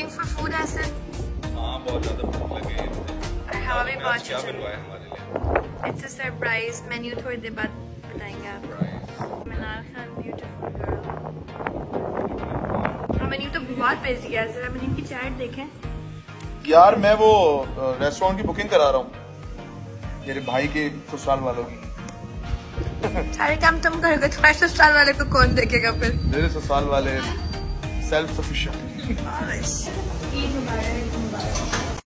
Craving for food ऐसे? हाँ बहुत ज्यादा भूख लगी है। हवा भी बहुत क्या बनवाया हमारे लिए? इट्स अ सरप्राइज मेन्यू थोड़ी देर बाद बताएंगे आप। मनाल खान ब्यूटीफुल गर्ल। मेन्यू तो बहुत बेसिक है, जरा मेन्यू की चार्ट देखें। यार मैं वो रेस्टोरेंट की बुकिंग करा रहा हूँ मेरे भाई के ससुराल वालों की। सारे काम तुम करोगे, तुम्हारे ससुराल वाले को कौन देखेगा फिर? मेरे ससुराल वाले सेल्फ सफिशिएंट। ईद मुबारक।